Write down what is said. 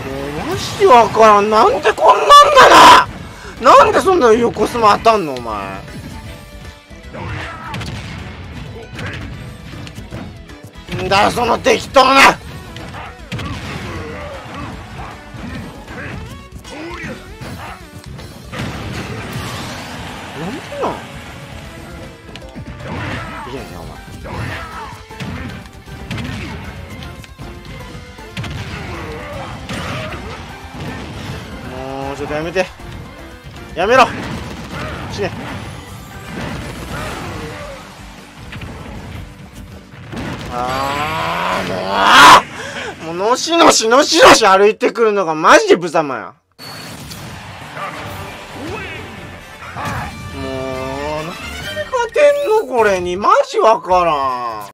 マジわからん。なんでこんなんだな。なんでそんな横スマ当たんのお前。んだよその適当な。なんでなんいやねお前。もうちょっとやめて。やめろ。死ね。もうのしのしのしのし歩いてくるのがマジで無様や。もうなんで勝てんのこれにマジわからん。